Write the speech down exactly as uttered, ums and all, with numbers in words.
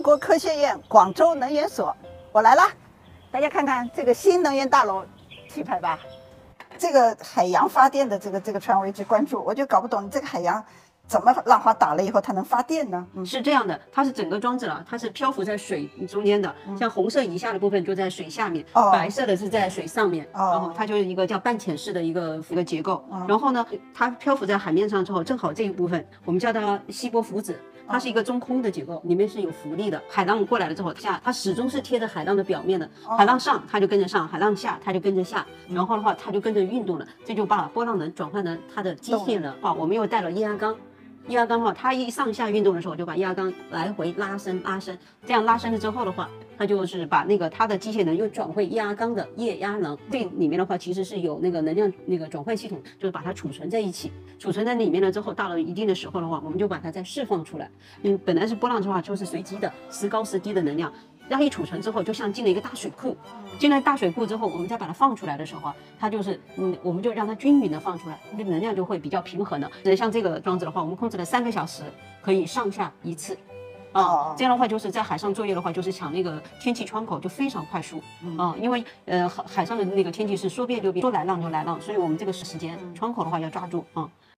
中国科学院广州能源所，我来了。大家看看这个新能源大楼，气派吧？这个海洋发电的这个这个船我一直关注，我就搞不懂这个海洋怎么浪花打了以后它能发电呢？ 嗯，是这样的，它是整个装置了，它是漂浮在水中间的，嗯、像红色以下的部分就在水下面，哦、白色的是在水上面，哦、然后它就是一个叫半潜式的一个一个结构。哦、然后呢，它漂浮在海面上之后，正好这一部分我们叫它锡箔浮子。它是一个中空的结构，里面是有浮力的。海浪过来了之后，下它始终是贴着海浪的表面的。海浪上它就跟着上，海浪下它就跟着下。然后的话，它就跟着运动了。这就把波浪能转换成它的机械能啊。我们又带了液压缸，液压缸的话，它一上下运动的时候，就把液压缸来回拉伸拉伸。这样拉伸了之后的话，它就是把那个它的机械能又转回液压缸的液压能。这里面的话，其实是有那个能量那个转换系统，就是把它储存在一起。储存在里面了之后，到了一定的时候的话，我们就把它再释放出来。嗯，本来是波浪的话就是随机的，时高时低的能量。它一储存之后，就像进了一个大水库。进了大水库之后，我们再把它放出来的时候啊，它就是嗯，我们就让它均匀的放出来，那能量就会比较平衡的。像这个装置的话，我们控制了三个小时，可以上下一次。啊、嗯，这样的话就是在海上作业的话，就是抢那个天气窗口就非常快速啊、嗯，因为呃海海上的那个天气是说变就变，说来浪就来浪，所以我们这个时间窗口的话要抓住啊。嗯